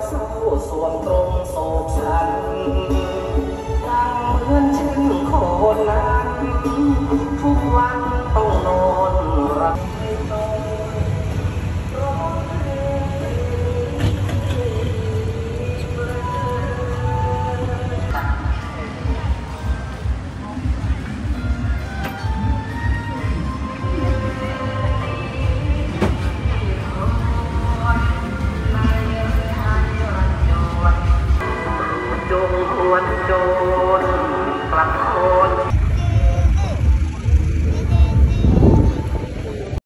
เศร้าสวงตรงโศกฉันดังเหมือนเช่นคนนั้นทุกวันต้องนอนรับ จงควรจง